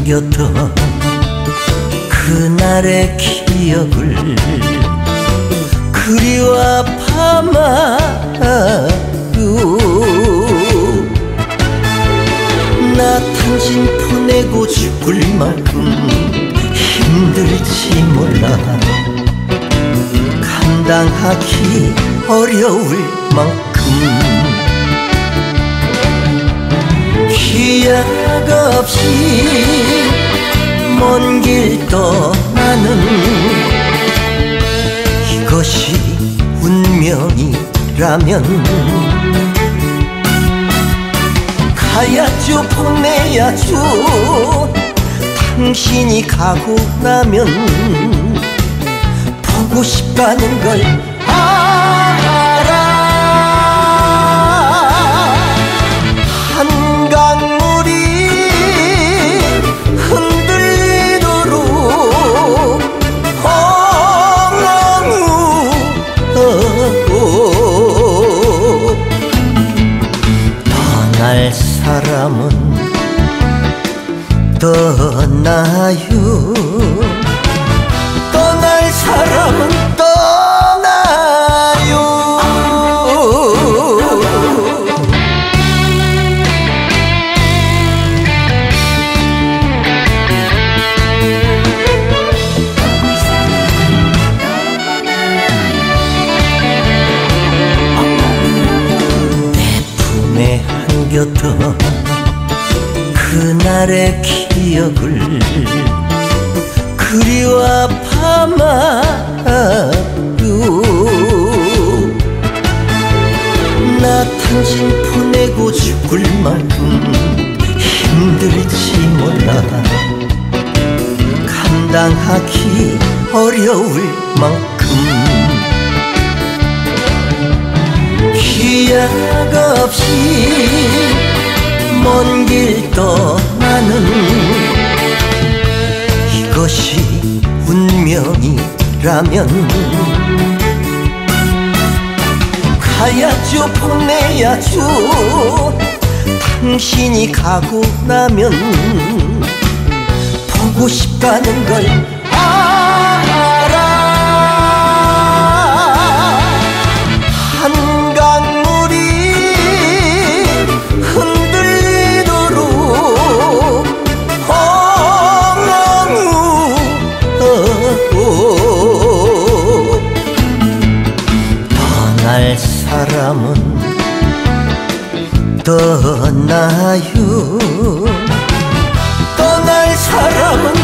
안겼던 그날의 기억을 그리워 밤하루 나 당신 보내고 죽을 만큼 힘들지 몰라 감당하기 어려울 만큼 기약 없이 먼 길 떠나는 이것이 운명이라면 가야죠 보내야죠 당신이 가고 나면 보고 싶다는 걸 알아 한강물이 흔들리도록 떠날 사람은 떠나요 떠날 사람은 떠나요 내 품에 안겼던 그날의 기억을 그리워 밤하루 나 당신 보내고 죽을 만큼 힘들지 몰라 감당하기 어려울 만큼 기약 없이 먼 길 떠나는 이것이 운명이라면 가야죠 보내야죠 당신이 가고 나면 보고 싶다는 걸 알아 한강물이 떠날 사람은 떠나요 떠날 사람은